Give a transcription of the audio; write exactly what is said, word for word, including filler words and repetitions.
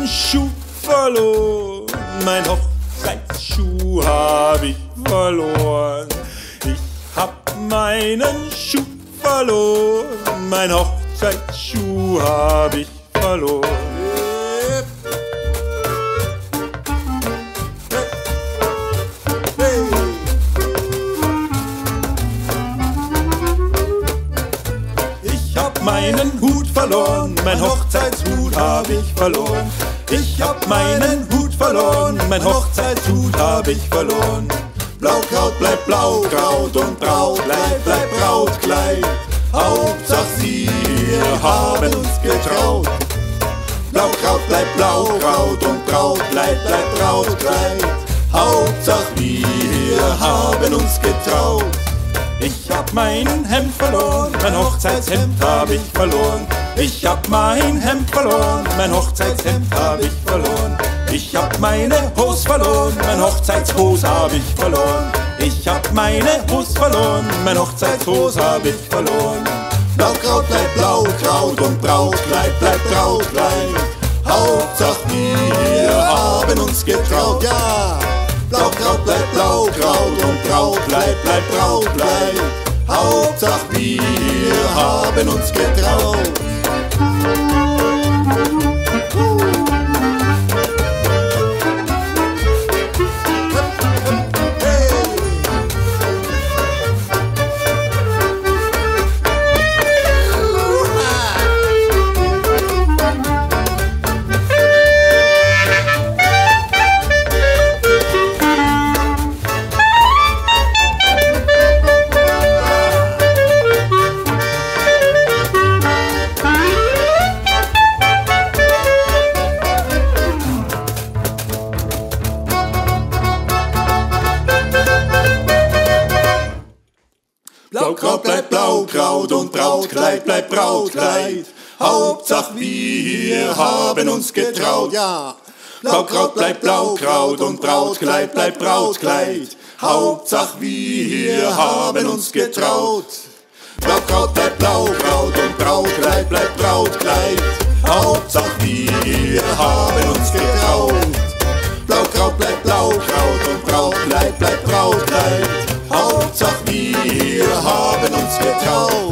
meinen Schuh verloren, mein Hochzeitsschuh hab ich verloren. Ich hab meinen Schuh verloren, mein Hochzeitsschuh hab ich verloren. Ich hab meinen Hut verloren, mein Hochzeitshut hab ich verloren. Ich hab meinen Hut verloren, mein Hochzeitshut hab ich verloren. Blaukraut bleibt Blaukraut und Braut bleibt, bleibt Brautkleid. Hauptsache wir haben uns getraut. Blaukraut bleibt Blaukraut und Braut bleibt, bleibt Brautkleid. Hauptsache wir haben uns getraut. Ich hab mein Hemd verloren, mein Hochzeitshemd hab ich verloren. Ich hab mein Hemd verloren, mein Hochzeitshemd hab ich verloren. Ich hab meine Hose verloren, mein Hochzeitshose hab ich verloren. Ich hab meine Hose verloren, mein Hochzeitshose hab ich verloren. Blaukraut bleibt Blaukraut und Brautkleid bleibt Brautkleid. Hauptsache wir haben uns getraut, ja. Blaukraut bleibt Blaukraut und Brautkleid bleibt Brautkleid. Hauptsache wir haben uns getraut. Blaukraut bleibt Blaukraut und Brautkleid bleibt Brautkleid. Hauptsache wir haben uns getraut, ja. Blaukraut bleibt Blaukraut und Brautkleid bleibt Brautkleid. Hauptsache wir haben uns getraut. Blaukraut bleibt Blaukraut und Brautkleid bleibt Brautkleid. Hauptsache wir haben uns getraut. Blaukraut bleibt Blaukraut und Brautkleid bleibt Brautkleid. Hauptsache wir haben uns getraut.